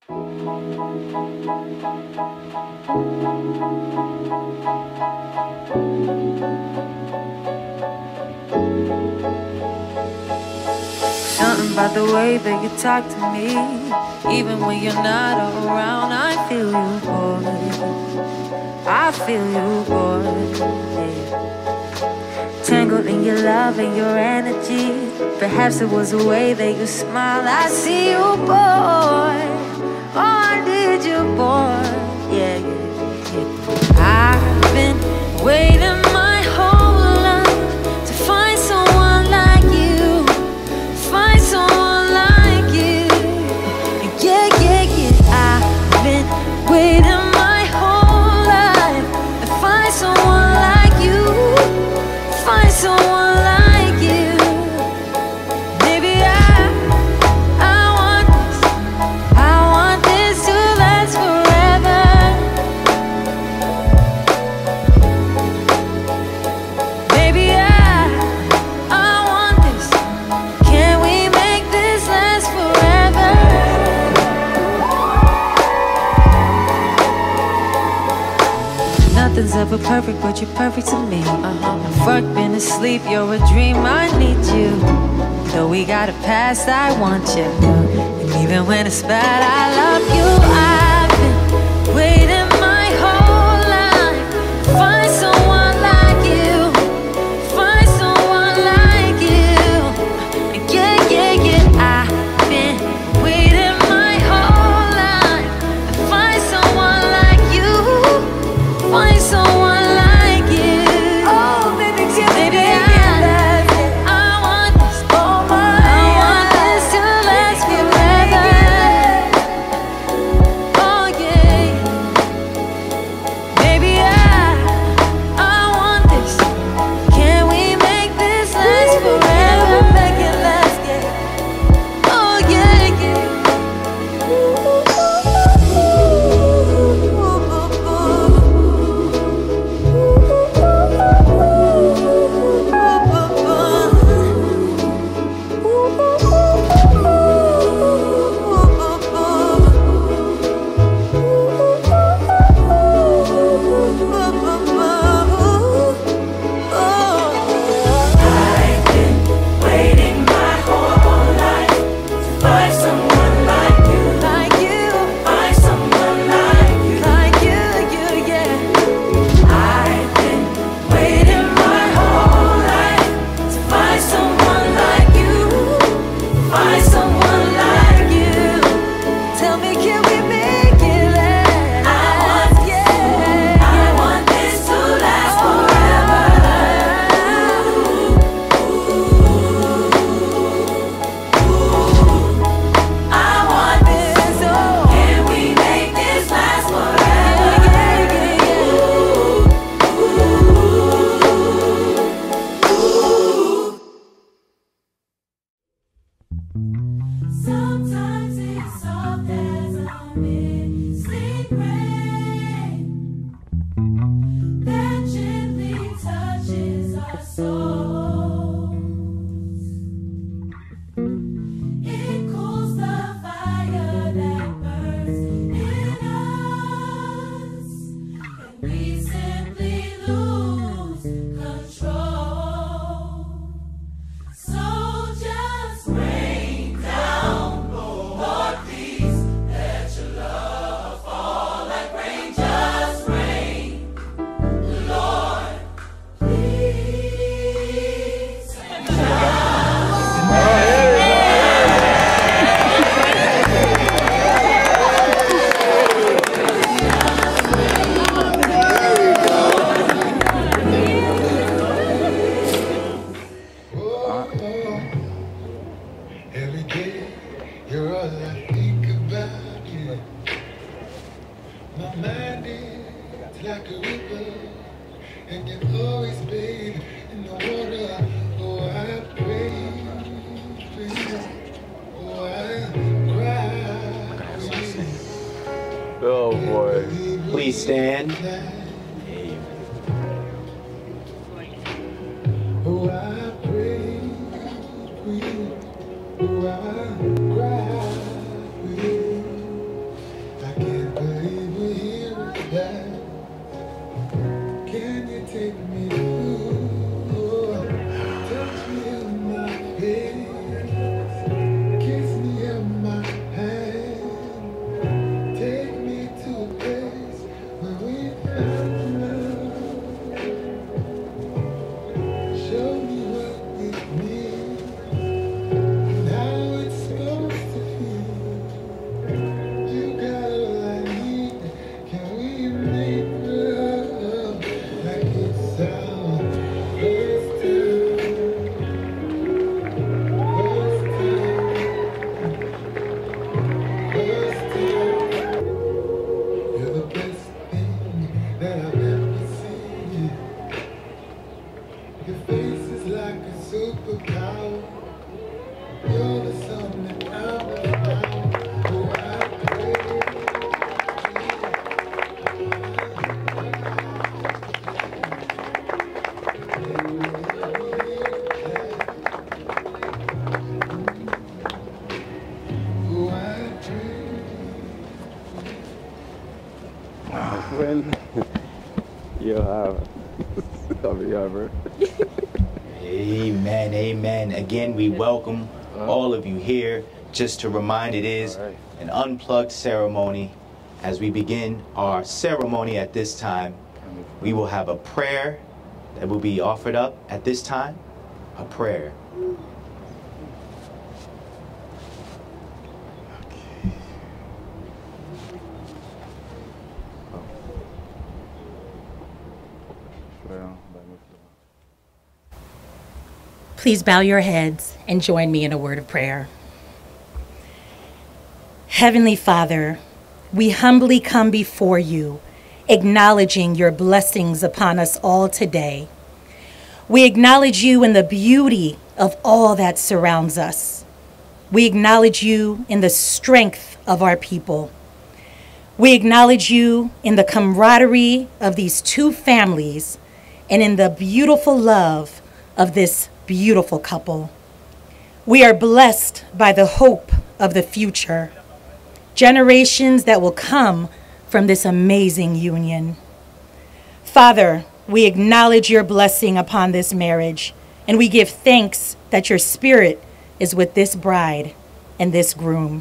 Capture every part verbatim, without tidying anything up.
Something about the way that you talk to me, even when you're not around, I feel you, boy. I feel you, boy. Yeah. Tangled in your love and your energy. Perhaps it was the way that you smiled. I see you, boy. Oh, I need you, boy. Yeah, yeah, yeah. I've been waiting my whole life to find someone like you. Find someone like you. Yeah, yeah, yeah. I've been waiting my whole life to find someone like you. Find someone like you. Maybe I, I want this. I want this to last forever. Maybe I, I want this. Can we make this last forever? Nothing's ever perfect, but you're perfect to me. Uh-huh. I've worked, been asleep, you're a dream, I need you. Though we got a past, I want you. And even when it's bad, I love you. I've been waiting my whole life to find someone like you. Find someone like you. Yeah, yeah, yeah. I've been waiting my whole life to find someone like you. Find someone like you. Oh, baby, baby, I, I want this. Oh my, I want this to last forever. Oh yeah, baby, I, I want this. Can we make this last forever? Make it last, yeah. Oh yeah, yeah. Sometimes it's soft as a mist-sleep rain that gently touches our souls. It cools the fire that burns in us, and we simply lose control. So just rain down, Lord, please let your love fall like rain. Just rain, Lord, please. Every day, you're all I think about, yeah. My mind is like a river, and you're always bathed in the water. Oh, I pray for you. Oh, I cry for you. Oh boy. Please stand. Oh, I pray for you. Oh, I cry for you. when you have have you ever? Amen, amen. Again, we welcome all of you here. Just to remind, it is All right. an unplugged ceremony. As we begin our ceremony at this time, we will have a prayer that will be offered up at this time. A prayer. Please bow your heads and join me in a word of prayer. Heavenly Father, we humbly come before you, acknowledging your blessings upon us all today. We acknowledge you in the beauty of all that surrounds us. We acknowledge you in the strength of our people. We acknowledge you in the camaraderie of these two families and in the beautiful love of this beautiful couple. We are blessed by the hope of the future, generations that will come from this amazing union. Father, we acknowledge your blessing upon this marriage, and we give thanks that your spirit is with this bride and this groom.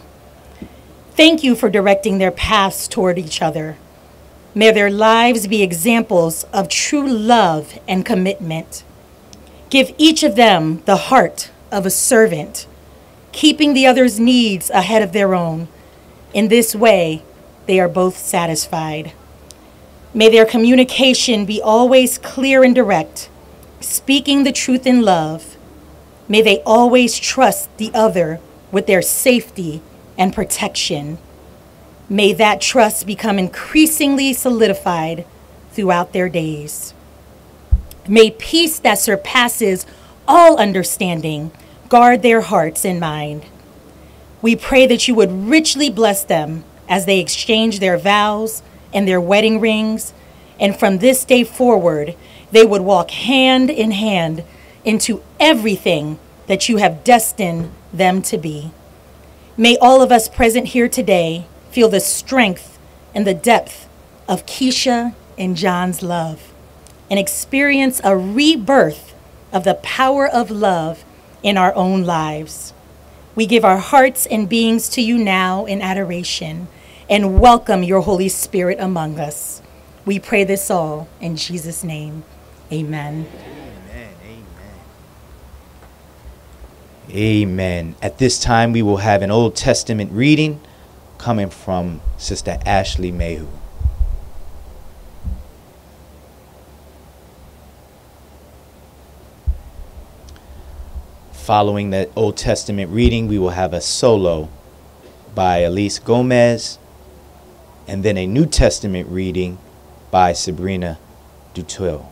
Thank you for directing their paths toward each other. May their lives be examples of true love and commitment. Give each of them the heart of a servant, keeping the other's needs ahead of their own. In this way, they are both satisfied. May their communication be always clear and direct, speaking the truth in love. May they always trust the other with their safety and protection. May that trust become increasingly solidified throughout their days. May peace that surpasses all understanding guard their hearts and mind. We pray that you would richly bless them as they exchange their vows and their wedding rings, and from this day forward, they would walk hand in hand into everything that you have destined them to be. May all of us present here today feel the strength and the depth of Keshia and John's love, and experience a rebirth of the power of love in our own lives. We give our hearts and beings to you now in adoration and welcome your Holy Spirit among us. We pray this all in Jesus' name. Amen. Amen, amen. Amen. At this time, we will have an Old Testament reading coming from Sister Ashley Mayhew. Following that Old Testament reading, we will have a solo by Elise Gomez, and then a New Testament reading by Sabrina Dutuil.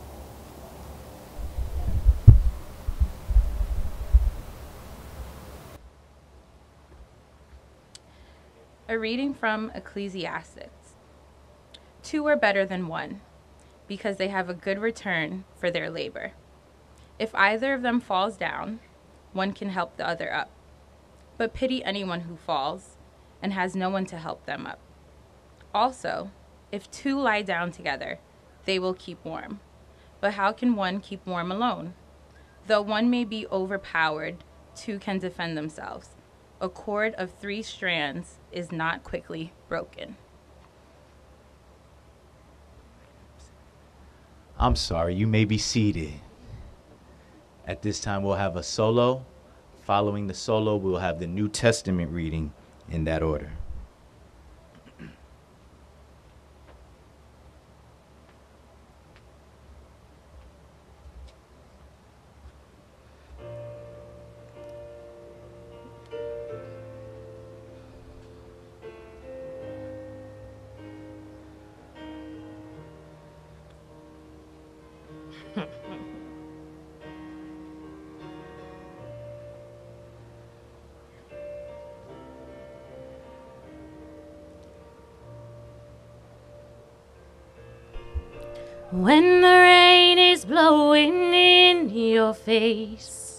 A reading from Ecclesiastes. Two are better than one, because they have a good return for their labor. If either of them falls down, one can help the other up. But pity anyone who falls and has no one to help them up. Also, if two lie down together, they will keep warm. But how can one keep warm alone? Though one may be overpowered, two can defend themselves. A cord of three strands is not quickly broken. I'm sorry, you may be seated. At this time, we'll have a solo. Following the solo, we'll have the New Testament reading in that order. When the rain is blowing in your face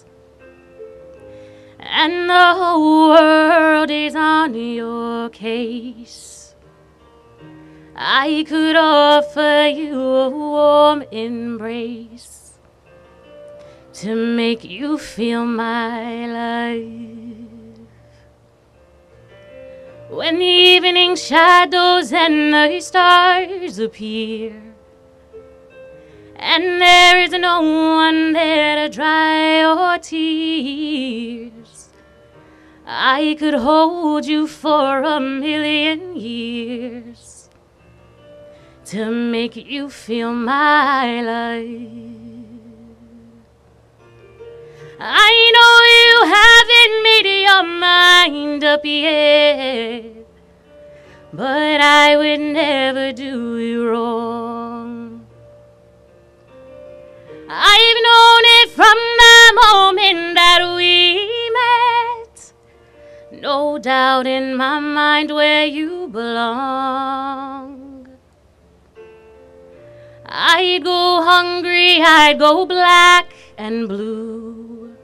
and the whole world is on your case, I could offer you a warm embrace to make you feel my life. When the evening shadows and the stars appear, and there is no one there to dry your tears, I could hold you for a million years to make you feel my life. I know you haven't made your mind up yet, but I would never do you wrong. I've known it from the moment that we met. No doubt in my mind where you belong. I'd go hungry, I'd go black and blue.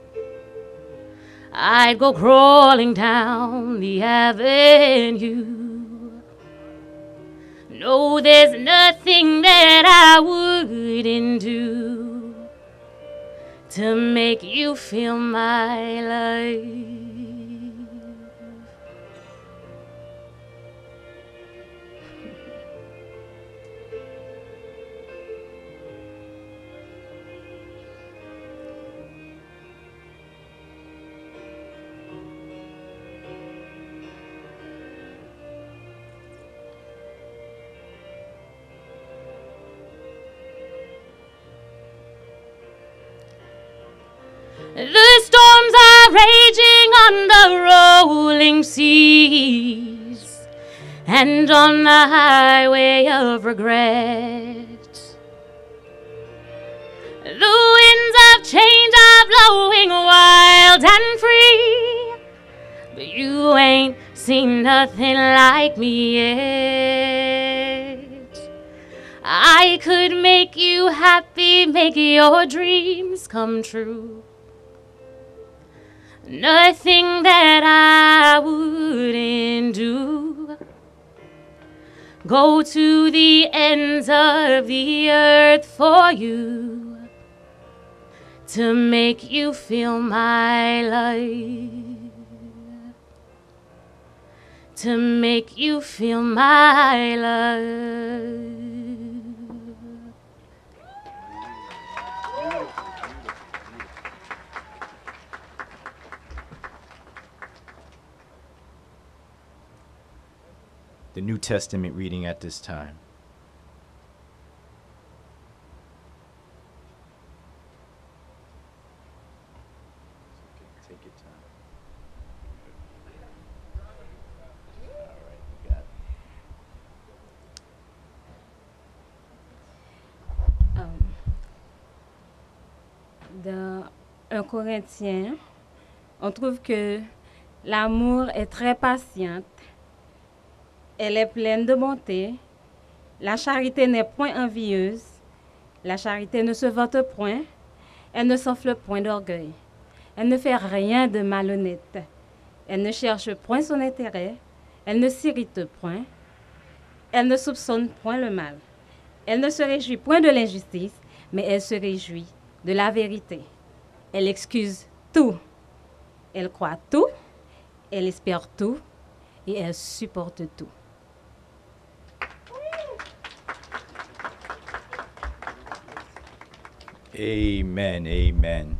I'd go crawling down the avenue. No, there's nothing that I wouldn't do to make you feel my life. The storms are raging on the rolling seas and on the highway of regret. The winds of change are blowing wild and free, but you ain't seen nothing like me yet. I could make you happy, make your dreams come true. Nothing that I wouldn't do. Go to the ends of the earth for you to make you feel my life. To make you feel my life. The New Testament reading at this time. Take your time. All right, you got it. Dans un Corinthien, on trouve que l'amour est très patiente. Elle est pleine de bonté. La charité n'est point envieuse. La charité ne se vante point. Elle ne s'enfle point d'orgueil. Elle ne fait rien de malhonnête. Elle ne cherche point son intérêt. Elle ne s'irrite point. Elle ne soupçonne point le mal. Elle ne se réjouit point de l'injustice, mais elle se réjouit de la vérité. Elle excuse tout. Elle croit tout. Elle espère tout. Et elle supporte tout. Amen, amen.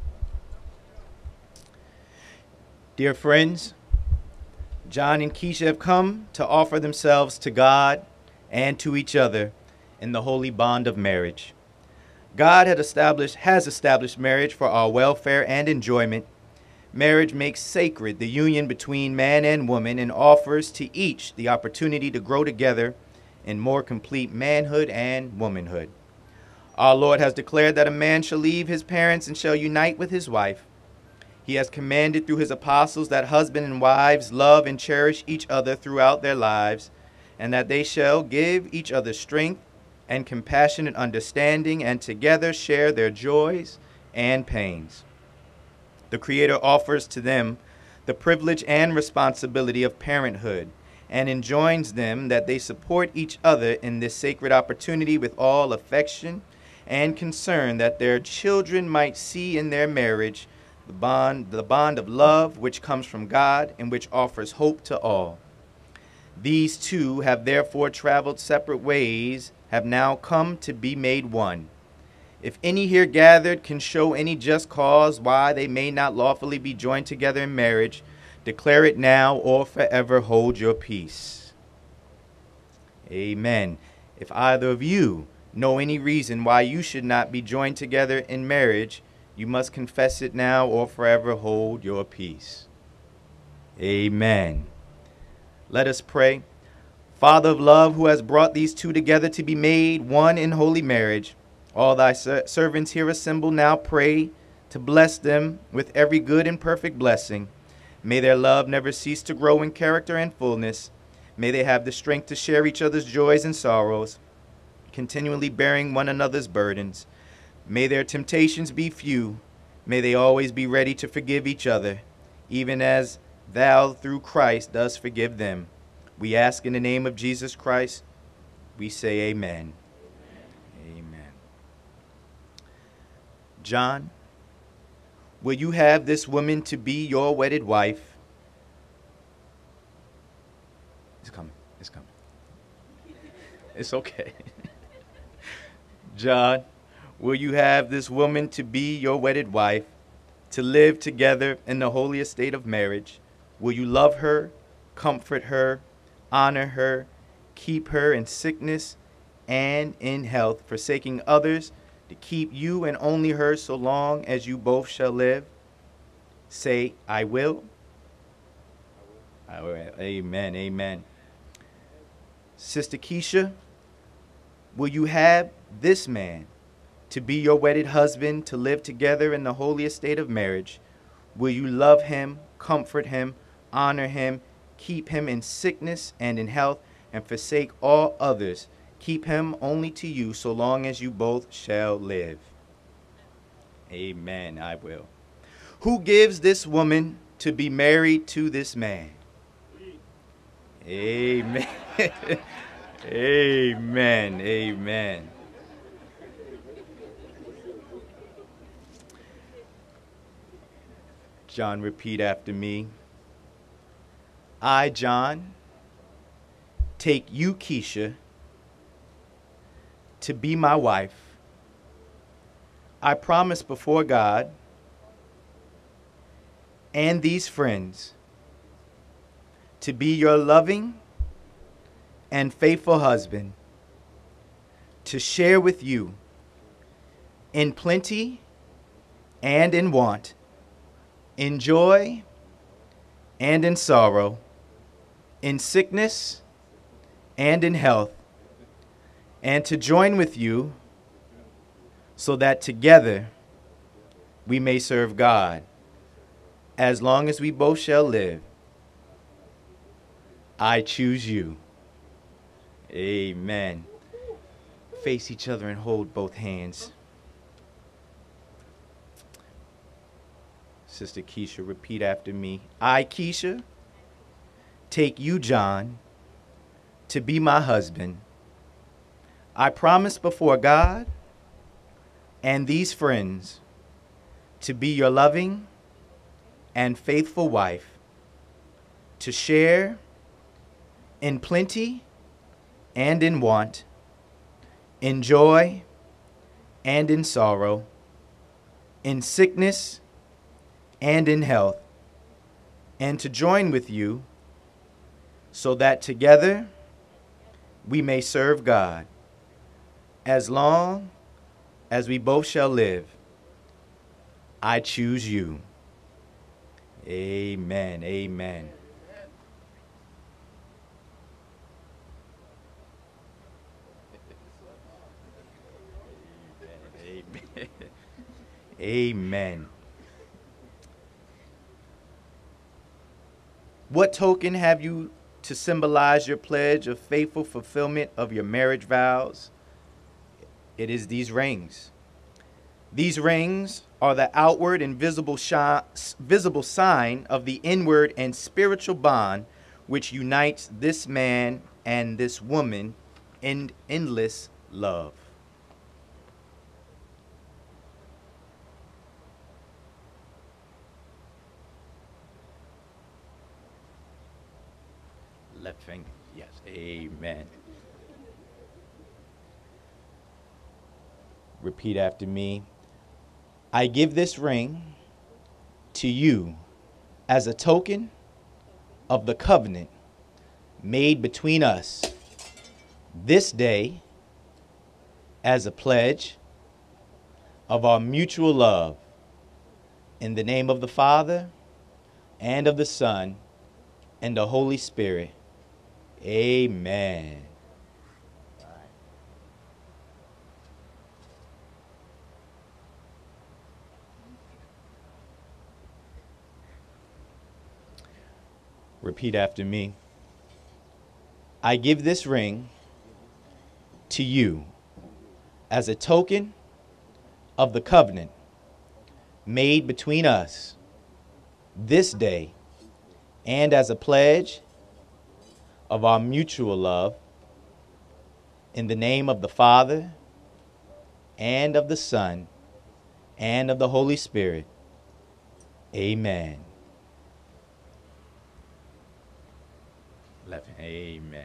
Dear friends, John and Keshia have come to offer themselves to God and to each other in the holy bond of marriage. God had established, has established marriage for our welfare and enjoyment. Marriage makes sacred the union between man and woman and offers to each the opportunity to grow together in more complete manhood and womanhood. Our Lord has declared that a man shall leave his parents and shall unite with his wife. He has commanded through his apostles that husbands and wives love and cherish each other throughout their lives, and that they shall give each other strength and compassion and understanding, and together share their joys and pains. The Creator offers to them the privilege and responsibility of parenthood, and enjoins them that they support each other in this sacred opportunity with all affection and concern, that their children might see in their marriage the bond, the bond of love which comes from God and which offers hope to all. These two have therefore traveled separate ways, have now come to be made one. If any here gathered can show any just cause why they may not lawfully be joined together in marriage, declare it now or forever hold your peace. Amen. If either of you know any reason why you should not be joined together in marriage, you must confess it now or forever hold your peace. Amen. Let us pray. Father of love, who has brought these two together to be made one in holy marriage, all thy ser- servants here assembled now pray to bless them with every good and perfect blessing. May their love never cease to grow in character and fullness. May they have the strength to share each other's joys and sorrows, continually bearing one another's burdens. May their temptations be few. May they always be ready to forgive each other, even as thou through Christ dost forgive them. We ask in the name of Jesus Christ. We say amen. Amen. John, will you have this woman to be your wedded wife? It's coming. It's coming. It's okay. John, will you have this woman to be your wedded wife, to live together in the holy estate of marriage? Will you love her, comfort her, honor her, keep her in sickness and in health, forsaking others to keep you and only her so long as you both shall live? Say, I will. I will. Amen, amen. Sister Keshia, will you have this man to be your wedded husband, to live together in the holy estate of marriage? Will you love him, comfort him, honor him, keep him in sickness and in health, and forsake all others? Keep him only to you so long as you both shall live. Amen, I will. Who gives this woman to be married to this man? Amen. Amen. Amen. John, repeat after me. I, John, take you, Keshia, to be my wife. I promise before God and these friends to be your loving and faithful husband, to share with you in plenty and in want, in joy and in sorrow, in sickness and in health, and to join with you so that together we may serve God as long as we both shall live. I choose you. Amen. Face each other and hold both hands. Sister Keshia, repeat after me. I, Keshia, take you, John, to be my husband. I promise before God and these friends to be your loving and faithful wife, to share in plenty and in want, in joy and in sorrow, in sickness and in health, and to join with you so that together we may serve God as long as we both shall live. I choose you. Amen. Amen. Amen. Amen. What token have you to symbolize your pledge of faithful fulfillment of your marriage vows? It is these rings. These rings are the outward and visible, shi- visible sign of the inward and spiritual bond which unites this man and this woman in endless love. Left finger, yes, amen. Repeat after me. I give this ring to you as a token of the covenant made between us this day, as a pledge of our mutual love, in the name of the Father and of the Son and the Holy Spirit. Amen. Repeat after me. I give this ring to you as a token of the covenant made between us this day, and as a pledge of our mutual love, in the name of the Father and of the Son and of the Holy Spirit. Amen. Left hand. Amen.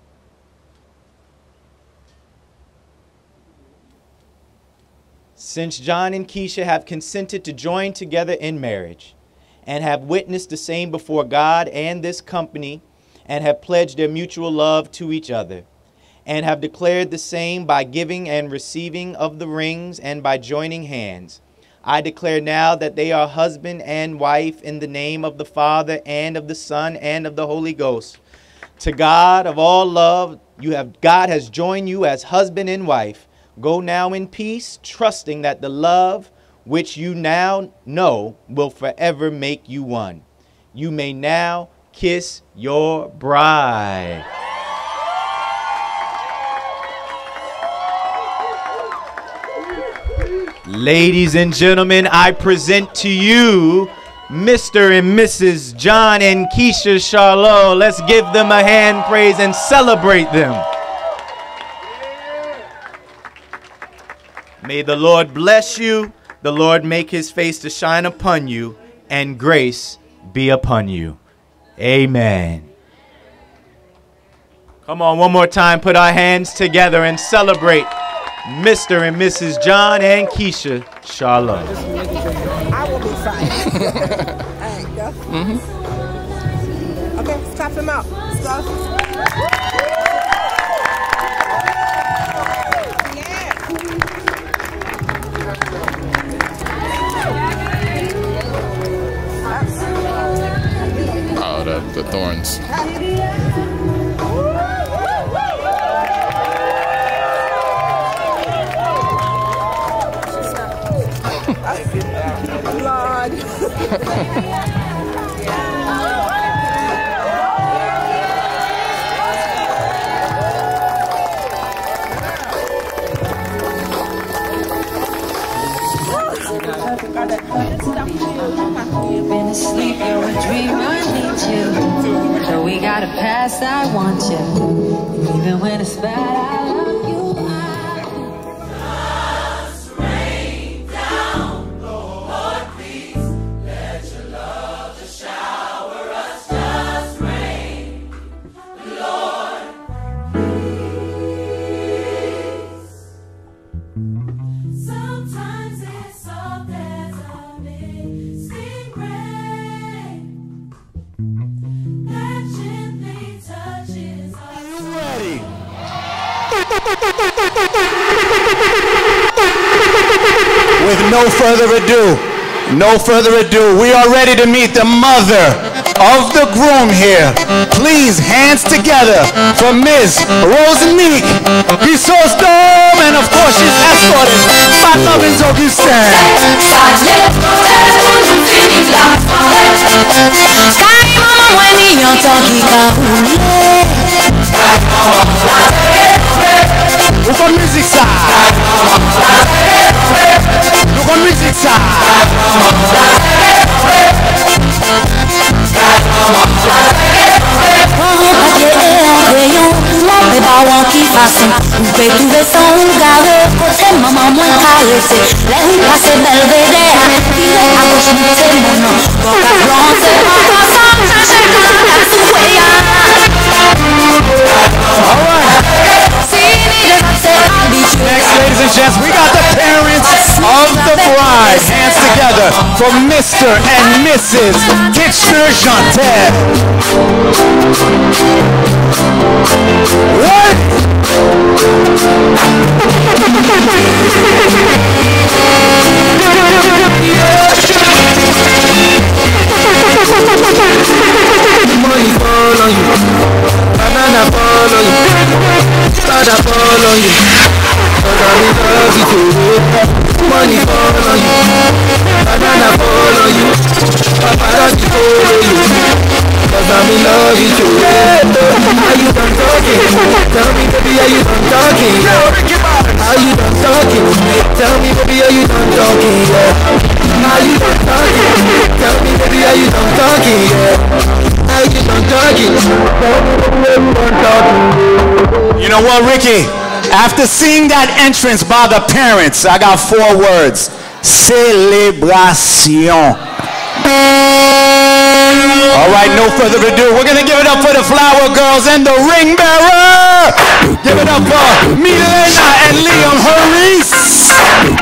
Since John and Keshia have consented to join together in marriage and have witnessed the same before God and this company, and have pledged their mutual love to each other, and have declared the same by giving and receiving of the rings and by joining hands, I declare now that they are husband and wife in the name of the Father and of the Son and of the Holy Ghost. To God of all love, you have God has joined you as husband and wife. Go now in peace, trusting that the love which you now know will forever make you one. You may now kiss your bride. Ladies and gentlemen, I present to you Mister and Missus John and Keshia Charlot. Let's give them a hand praise and celebrate them. May the Lord bless you, the Lord make his face to shine upon you, and grace be upon you. Amen. Come on, one more time, put our hands together and celebrate Mister and Missus John and Keshia Charlot. I will be fine. All right, go. Mm-hmm. Okay, let's clap them out. Let's go. Oh, the, the thorns. Lord. You've been asleep, you're a dream, I need you. So we got a past, I want you. And even when it's bad, I love you. Just rain down, Lord, please. Let your love just shower us. Just rain, Lord, please. Sometimes it's soft as a misty rain that gently touches us. Ready? With no further ado, no further ado, we are ready to meet the mother of the groom here. Please, hands together for Miz Rosanique Chrysostom, and of course she's escorted by Lovins Augustin. Look on music side. Look on music side. façon. Vous pouvez trouver son carré, côté maman moins caressé. Les rues passent belvédère, tiré à gauche, montez mon nom. Bon, qu'à planter, en passant, chercher la souhait. Next, ladies and gents, we got the parents of the bride. Hands together for Mister and Missus Keshia Chantel. What? Money fall on you, banana fall on you, father fall on you, but I love you too. Money fall on you, banana fall on you, paparazzi follow you, cause I'm in love with you. Are you done talking? Tell me baby, are you done talking? Are you done talking? Tell me baby, are you done talking? Are you done talking? Tell me baby, are you done talking? Are you done talking? You know what, Ricky? After seeing that entrance by the parents, I got four words. Celebration. All right, no further ado. We're going to give it up for the flower girls and the ring bearer. Give it up for Milena and Liam Harris.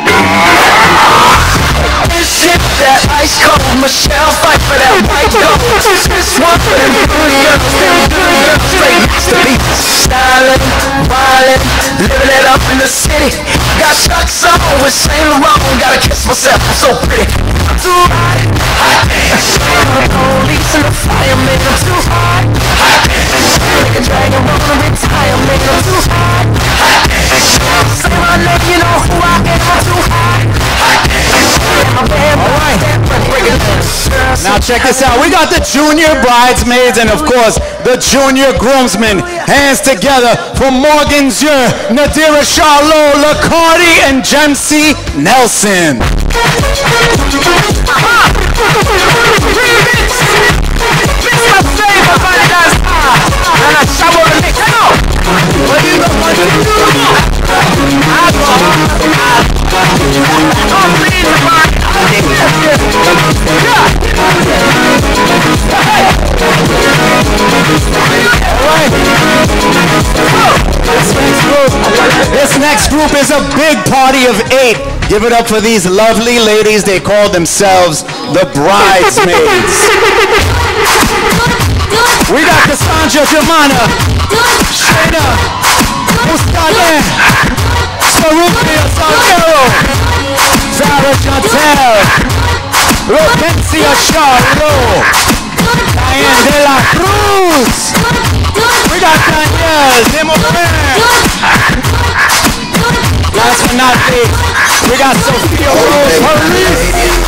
Shit, that ice cold Michelle, fight for that white gold. This one for them good girls, them good girls, straight next to me. Styling, wildin', living it up in the city. Got Chuck's on with Saint Laurent, gotta kiss myself, I'm so pretty. I'm too hot, hot dance. The police and the firemen, I'm too hot, hot dance. Like a dragon, wanna retire, man, I'm too hot, hot dance. Say my name, you know who I am, I'm too hot, hot dance. Alright, now check this out. We got the junior bridesmaids and of course the junior groomsmen. Hands together for Morgan Jur, Nadira Charlot, Lacardi, and Jamsey Nelson. This next group is a big party of eight. Give it up for these lovely ladies. They call themselves the bridesmaids. We got Cassandra Jemana, Shayna, Muscadin, Sarupia Salguero, Zara Chantel, Rokencia Charlot, Diane de la Cruz. We got Danielle Demorin. Last but not least, we got Sophia Rose Harris.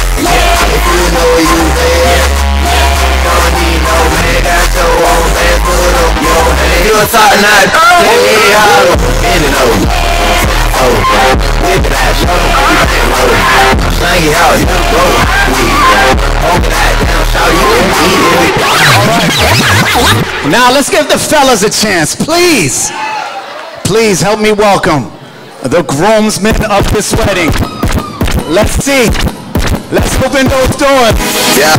Now let's give the fellas a chance, please. Please help me welcome the groomsmen of this wedding. Let's see. Let's open those doors. Yeah.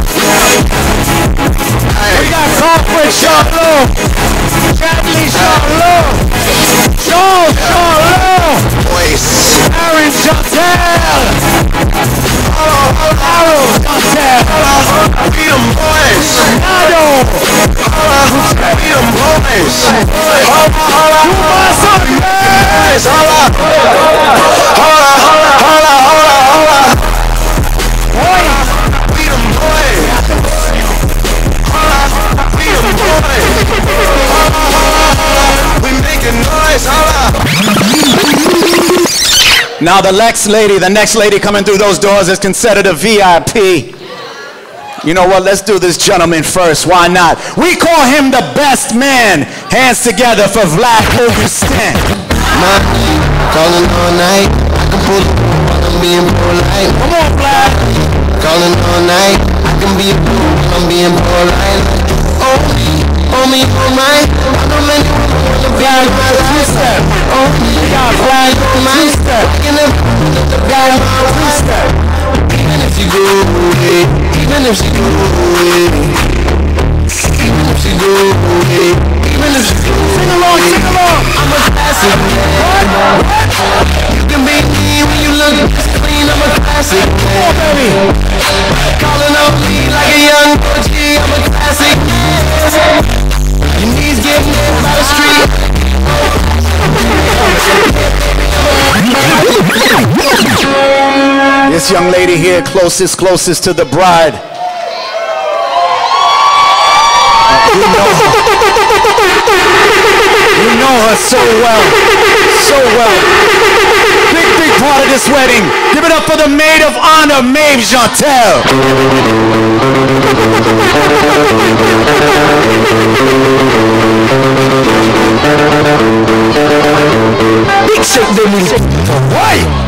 We got Corporate Charlot, Chadley Charlot, Joe Charlot, Aaron Chantel, Aaron Chantel, we them boys, Nado, we them boys, you must have yes, holla, holla, holla, holla, holla, holla, holla, we them boys, holla, we them boys, we making noise, holla. Now the next lady, the next lady coming through those doors is considered a V I P. You know what, let's do this gentleman first, why not? We call him the best man. Hands together for Vlad Augustin. Calling all night, I can pull up while I'm being polite. Come on, Vlad. Calling all night, I can be a fool while I'm being polite. Oh me, oh me, oh my, I know many women wanna be in my life. got flag on my step. Got my step. Even if she go away, even if she go away, even if she go away, even if she go away. Sing along, sing along. I'm a classic man. You can be me when you look this clean. I'm a classic man. Oh, baby. Calling on me like a young O G. I'm a classic man. Your knees get mad by the street. This young lady here, closest, closest to the bride. You know her. You know her so well. So well. Big, big part of this wedding. Give it up for the maid of honor, Maeve Jantel. Big shake the music. Why?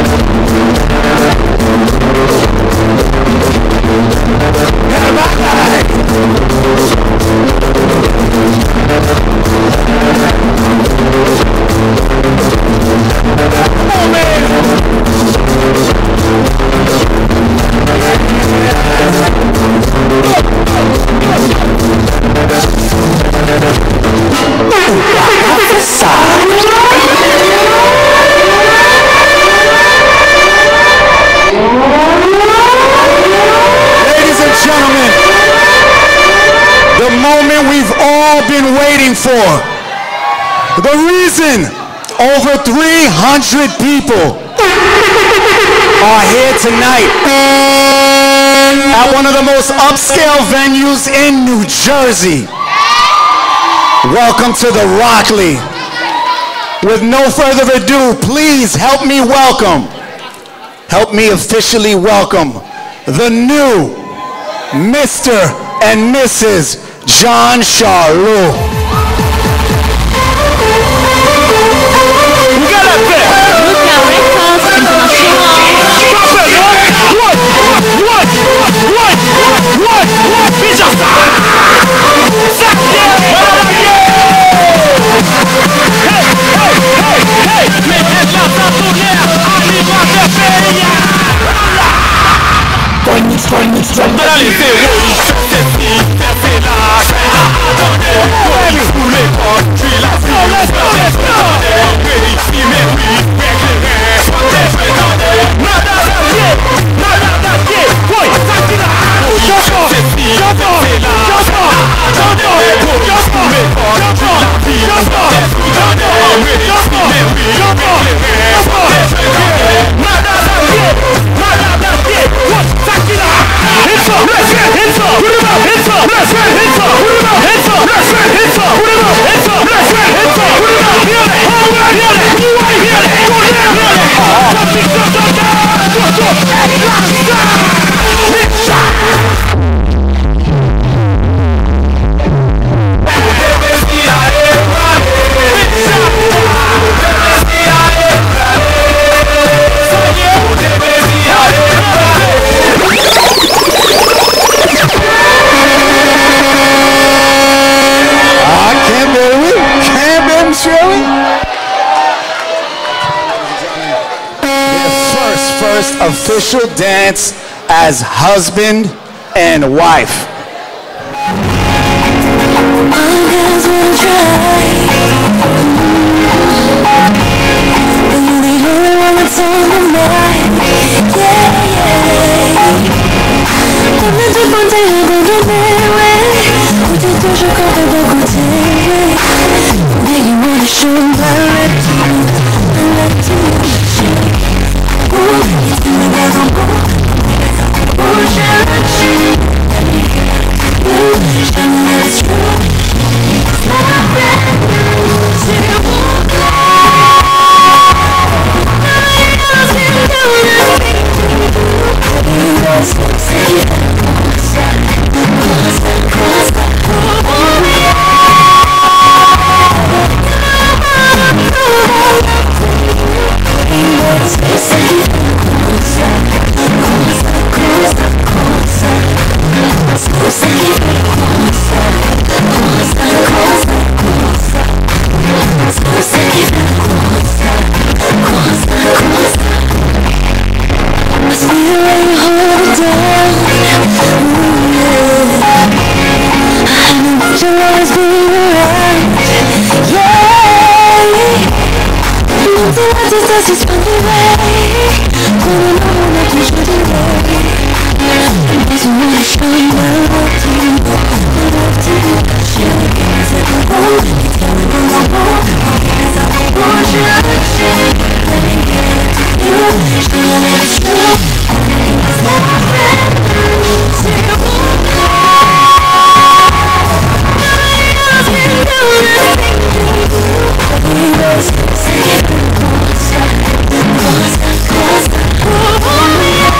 Ladies and gentlemen, the moment we've all been waiting for. The reason over three hundred people are here tonight at one of the most upscale venues in New Jersey. Welcome to the Rockleigh. With no further ado, please help me welcome, help me officially welcome the new Mister and Missus John Charlot. You got that there? What? What? What? What? What? Bitch, I'm official dance as husband and wife. It's true. It's not bad. does this find a way? Wanna know what you should do. And doesn't wanna show my love to you, my love to you. She only cares if I want, you tell me what I want. Who cares if I want you? She let me get it to you. She let me it's true. Everything is different. Say you won't know. Nobody else can do this thing to you. We was saying cause, cause, cause, oh yeah.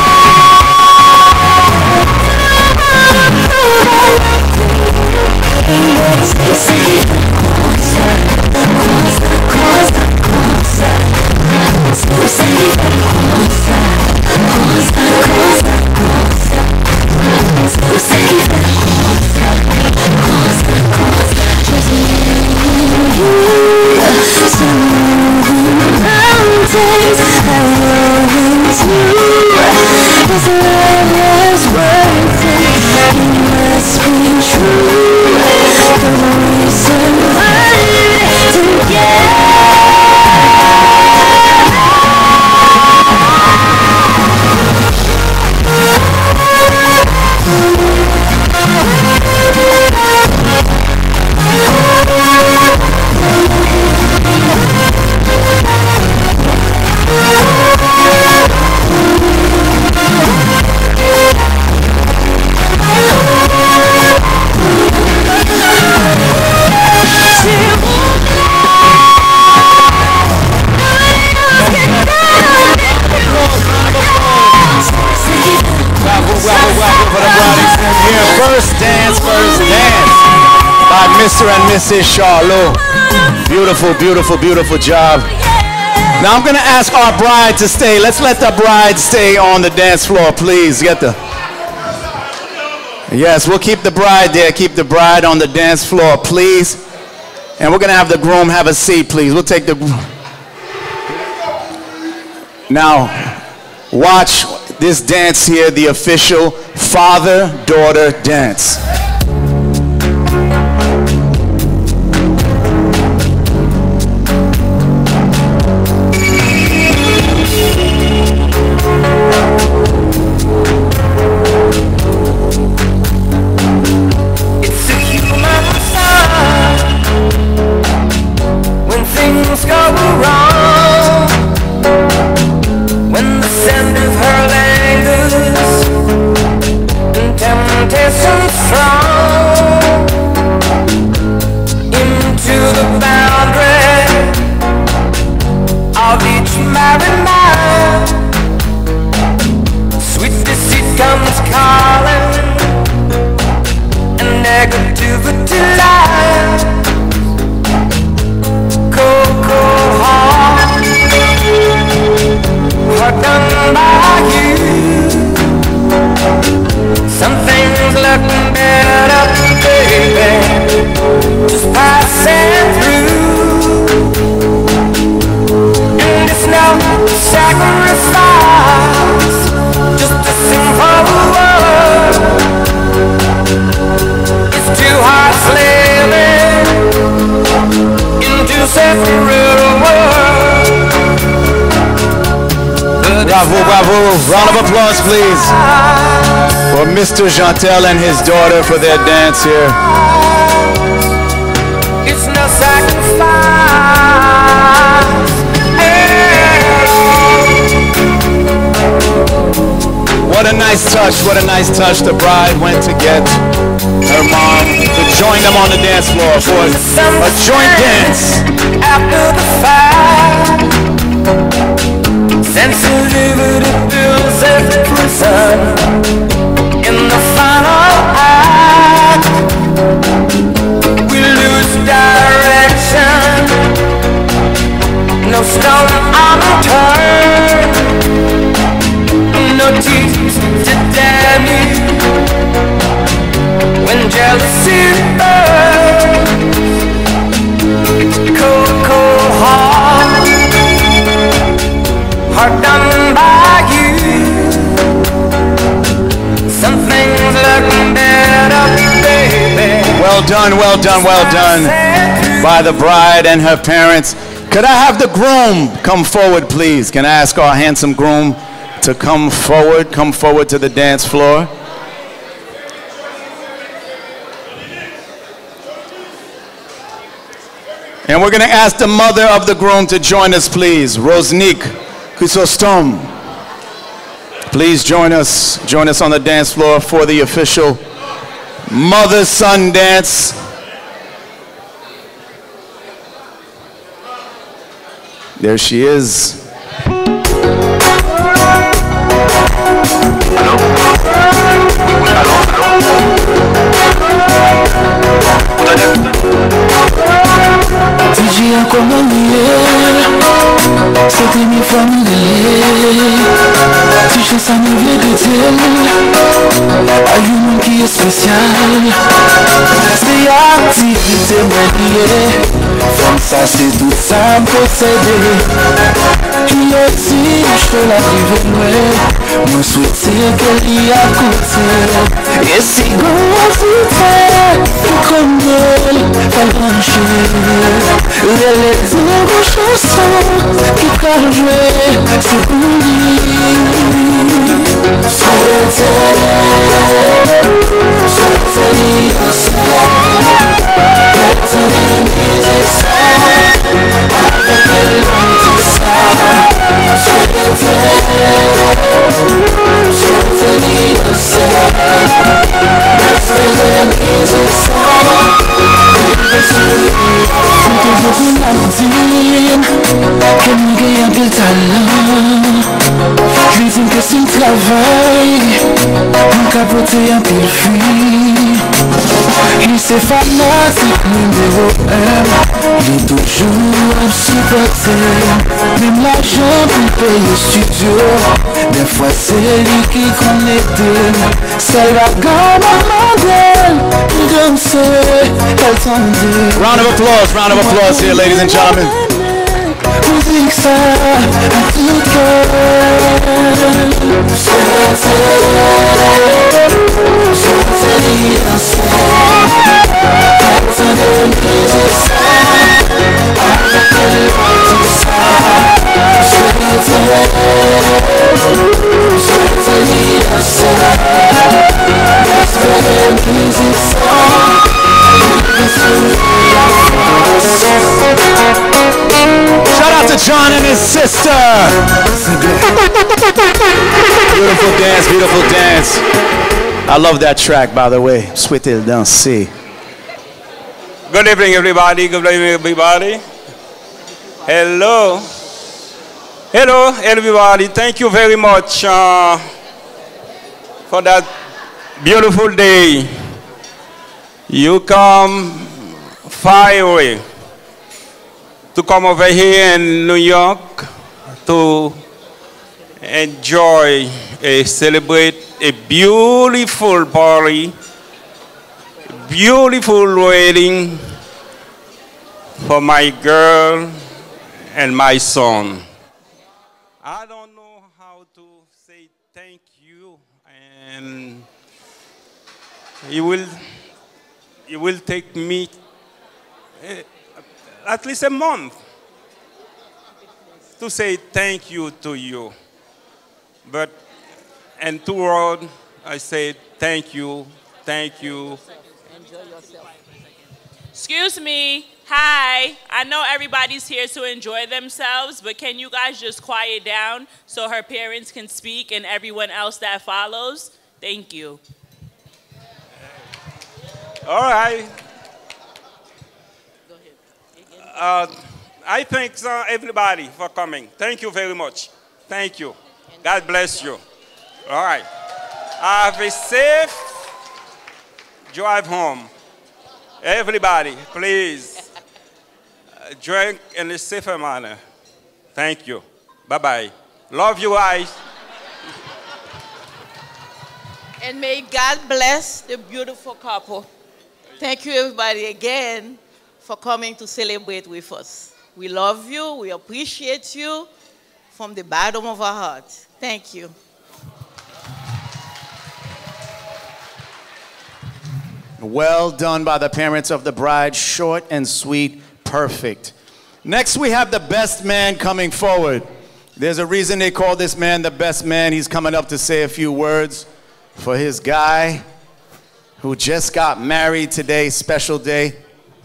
Mister and Missus Charlot. Beautiful, beautiful, beautiful job. Now I'm going to ask our bride to stay. Let's let the bride stay on the dance floor, please. Get the... Yes, we'll keep the bride there. Keep the bride on the dance floor, please. And we're going to have the groom have a seat, please. We'll take the... Now, watch this dance here, the official father-daughter dance. Bravo, bravo. Round of applause, please, for Mister Jantel and his daughter for their dance here. It's no sacrifice. What a nice touch, what a nice touch. The bride went to get her mom to join them on the dance floor for a joint dance. After the fact, sensitivity builds every prison. In the final act, we lose direction. No stone unturned, no teeth to damn you. When jealousy burns, cold, cold heart, heart done by you. Some things look better, baby. Well done, well done, well done by the bride and her parents. Could I have the groom come forward, please? Can I ask our handsome groom to come forward, come forward to the dance floor? And we're going to ask the mother of the groom to join us, please. Rosnick Chrysostom. Please join us. Join us on the dance floor for the official mother-son dance. There she is. D J a komanye, c'était mi famille. Si je sais me vérité, a eu mon qui est spécial. C'est activité maniée, comme ça c'est tout ça me posséder. Il est dit, je fais la rive loin, moi souhaiter qu'elle y a côté. Et si gros vite, comme elle, elle va jouer. Les zéro chansons qui peuvent jouer, c'est pour lui. Souhaiter, souhaiter l'innocent, être une musique avec elle dans tout ça. Souhaiter, souhaiter l'innocent, être une musique Toujours la routine, qu'elle me gagne un peu de talent. Je lui dis que c'est un travail, mon capoté un peu de fuite. Il s'est fanatique numéro un, il est toujours à supporter. Même l'argent pour payer le studio, des fois c'est lui qui connecte. C'est la gamme à modèle, danser, elle tendait. Round of applause, round of applause here, ladies and gentlemen. Musique ça, à tout cœur. Shout out to John and his sister. Beautiful dance, beautiful dance. I love that track, by the way. Souhaiter danser. Good evening, everybody. Good evening, everybody. Hello. Hello, everybody. Thank you very much uh, for that beautiful day. You come far away to come over here in New York to enjoy, uh, celebrate a beautiful party, beautiful wedding for my girl and my son. I don't know how to say thank you, and it will, it will take me uh, at least a month to say thank you to you. But in two words, I say thank you, thank you. Enjoy yourself. Excuse me. Hi. I know everybody's here to enjoy themselves, but can you guys just quiet down so her parents can speak and everyone else that follows? Thank you. All right. Uh, I thank uh, everybody for coming. Thank you very much. Thank you. God bless you. All right. Have a safe drive home. Everybody, please uh, drink in a safer manner. Thank you. Bye-bye. Love you guys. And may God bless the beautiful couple. Thank you, everybody, again for coming to celebrate with us. We love you. We appreciate you from the bottom of our hearts. Thank you. Well done by the parents of the bride. Short and sweet, perfect. Next, we have the best man coming forward. There's a reason they call this man the best man. He's coming up to say a few words for his guy who just got married today, special day.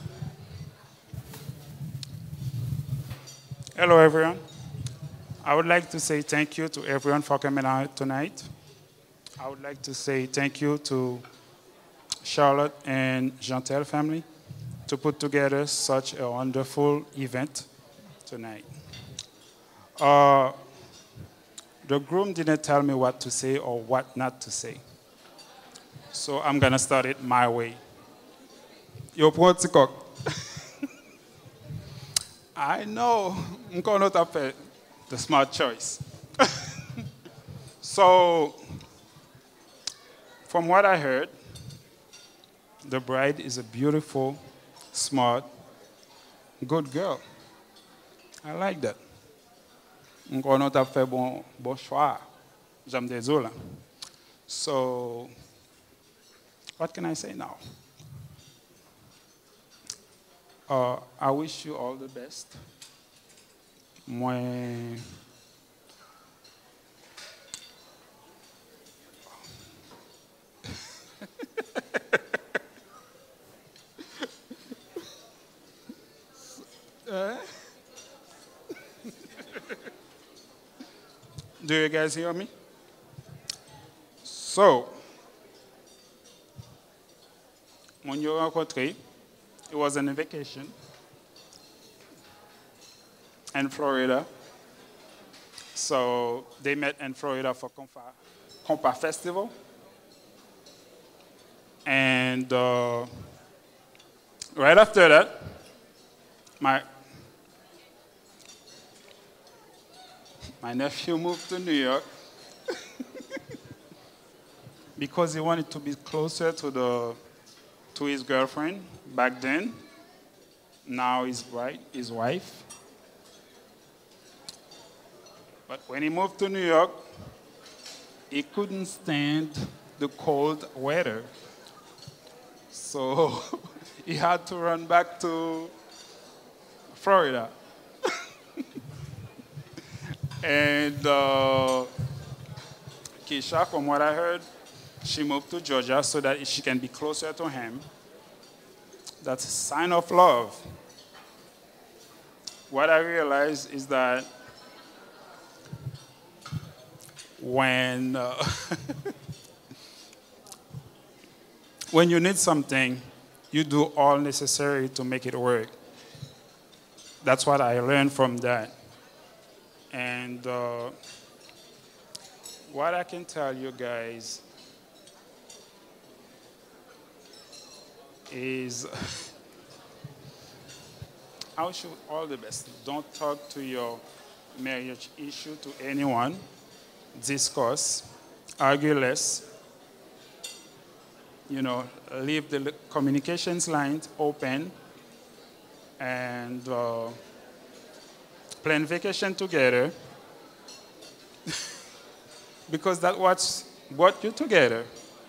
Hello, everyone. I would like to say thank you to everyone for coming out tonight. I would like to say thank you to Charlotte and Jantel family to put together such a wonderful event tonight. Uh, the groom didn't tell me what to say or what not to say. So I'm gonna start it my way. Yo, Protikok. I know I'm gonna have the smart choice. So, from what I heard, the bride is a beautiful, smart, good girl. I like that. I'm gonna have fait bon bon choix. J'aime des eaux là. So, what can I say now? Uh, I wish you all the best. Moi, uh? Do you guys hear me? So, when you were rencontré, it was on a vacation in Florida. So they met in Florida for Compa, Compa Festival. And uh, right after that, my, my nephew moved to New York because he wanted to be closer to, the, to his girlfriend back then. Now his, bride, his wife. But when he moved to New York, he couldn't stand the cold weather. So he had to run back to Florida. And uh, Keshia, from what I heard, she moved to Georgia so that she can be closer to him. That's a sign of love. What I realized is that when, uh, when you need something, you do all necessary to make it work. That's what I learned from that. And uh, what I can tell you guys is I wish you all the best. Don't talk to your marriage issue to anyone. Discuss, argue less. You know, leave the communications lines open and uh, plan vacation together because that's what brought you together.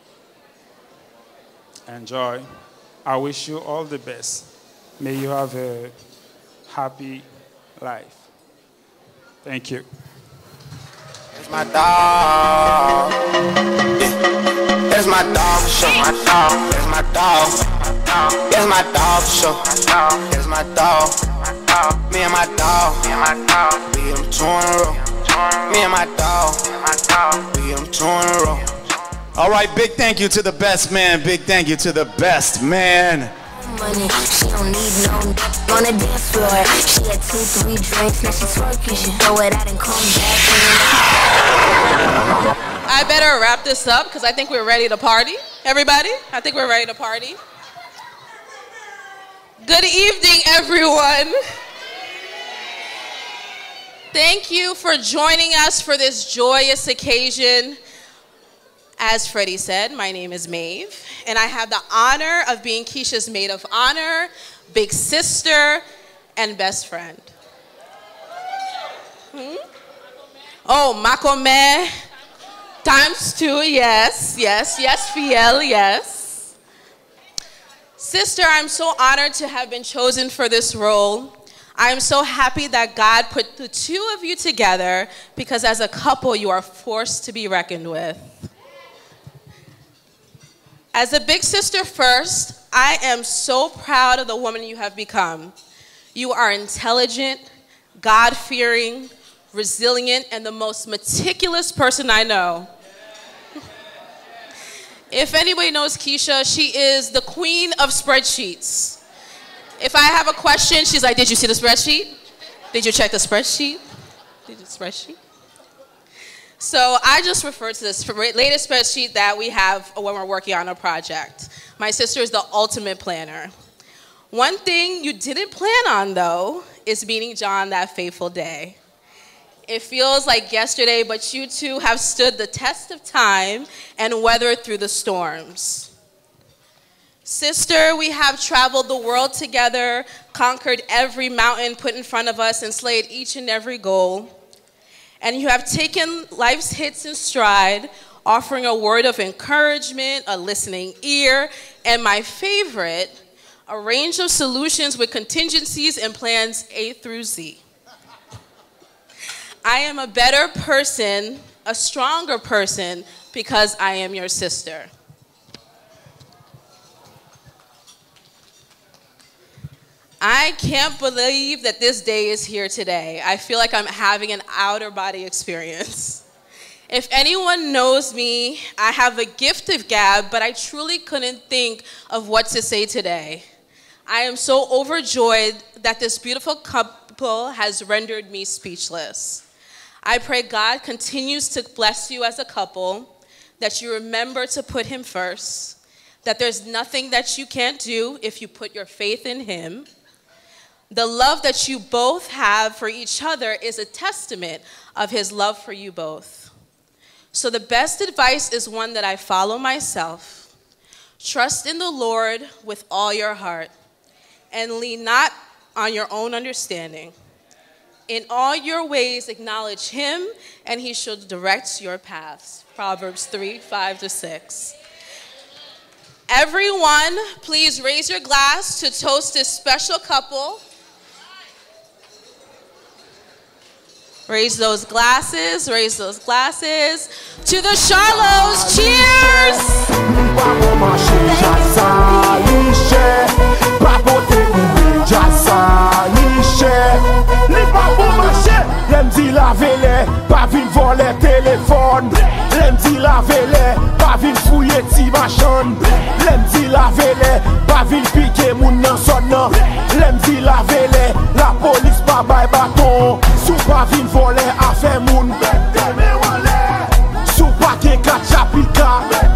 Enjoy. I wish you all the best. May you have a happy life. Thank you. That's my dog. Yeah. That's my dog for sure. My dog. That's my dog. That's my dog for sure. That's my dog. Me and my dog. Me and my dog. We them two in a row. Me and my dog. We them two in a row. All right, big thank you to the best man. Big thank you to the best man. Money, she don't need no on the dance floor. She had two, three drinks, now she twerking. She throw it out and come back. I better wrap this up because I think we're ready to party. Everybody, I think we're ready to party. Good evening, everyone. Thank you for joining us for this joyous occasion. As Freddie said, my name is Maeve, and I have the honor of being Keshia's maid of honor, big sister, and best friend. Hmm? Oh, Makome, times two, yes, yes, yes, Fiel, yes. Sister, I'm so honored to have been chosen for this role. I am so happy that God put the two of you together because as a couple, you are forced to be reckoned with. As a big sister first, I am so proud of the woman you have become. You are intelligent, God-fearing, resilient, and the most meticulous person I know. If anybody knows Keshia, she is the queen of spreadsheets. If I have a question, she's like, did you see the spreadsheet? Did you check the spreadsheet? Did you spreadsheet? So I just refer to this latest spreadsheet that we have when we're working on a project. My sister is the ultimate planner. One thing you didn't plan on, though, is meeting John that fateful day. It feels like yesterday, but you two have stood the test of time and weathered through the storms. Sister, we have traveled the world together, conquered every mountain put in front of us, and slayed each and every goal. And you have taken life's hits in stride, offering a word of encouragement, a listening ear, and my favorite, a range of solutions with contingencies and plans A through Z. I am a better person, a stronger person, because I am your sister. I can't believe that this day is here today. I feel like I'm having an outer body experience. If anyone knows me, I have a gift of gab, but I truly couldn't think of what to say today. I am so overjoyed that this beautiful couple has rendered me speechless. I pray God continues to bless you as a couple, that you remember to put him first, that there's nothing that you can't do if you put your faith in him. The love that you both have for each other is a testament of his love for you both. So the best advice is one that I follow myself. Trust in the Lord with all your heart and lean not on your own understanding. In all your ways acknowledge him and he shall direct your paths. Proverbs three, five to six. Everyone, please raise your glass to toast this special couple. Raise those glasses, raise those glasses. To the Charlots, cheers! Lem di la vele, pa vin vole telefon. Lem di la vele, pa vin fouye ti machan. Lem di la vele, pa vin pike moun nan son nan. Lem di la vele, la polis pa bay baton. Sou pa vin vole afe moun. Sou pa ke kachapika.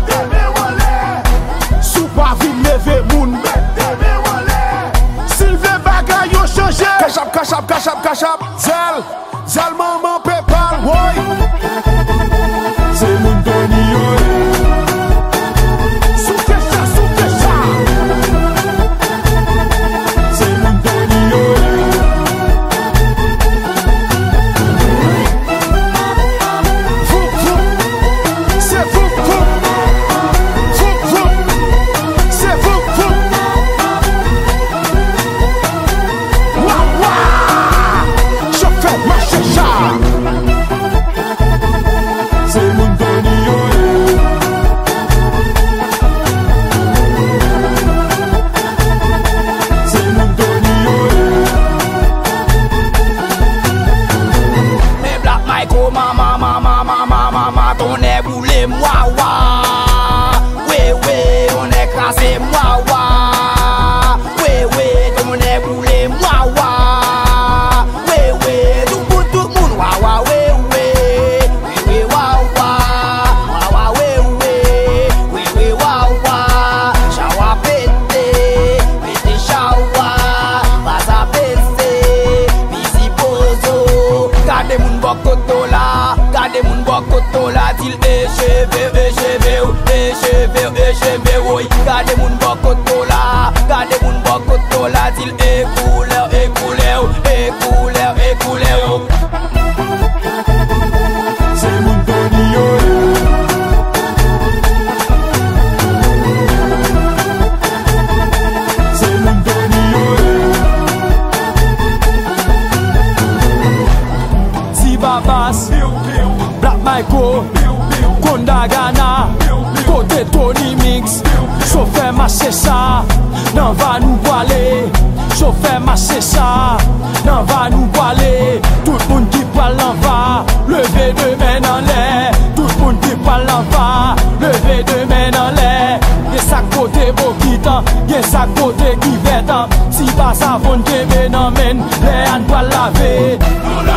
Sou pa vin leve moun. Silve bagay yo chanje. Kachap, kachap, kachap, kachap. Zel. Zal maman pepal, woy. Se moun doni yo. Sou Keshia, sou Keshia. Se moun doni yo. Fou, fou. Se fou, fou. Fou, fou. Se fou, fou. Wa, wa. Chauffeur, marche. Se moun doni yo. Se moun doni yo. Me Black Michael, mama, mama, mama, mama, ton est boulé, moi, wa. Oui, oui, on est crassé, moi, wa. Oui, oui, ton est boulé, moi, wa. Gade moun bokoto la til echeve, echeve ou, echeve ou, echeve ou. Gade moun bokoto la, gade moun bokoto la til ekoule ou, ekoule ou, ekoule ou, ekoule ou. Se moun doni yo. Se moun doni yo. Babas, Black Michael, Konda Ghana, côté Tony Mix, chauffeur marché ça, n'en va nous parler, chauffeur marché ça, n'en va nous parler, tout le monde qui parle en va, levez deux mains en l'air, tout le monde qui parle en va, levez deux mains en l'air, y'a ça côté Bokitan, y'a ça côté qui vêtant, si pas ça, on te mène en main, les ânes pas laver.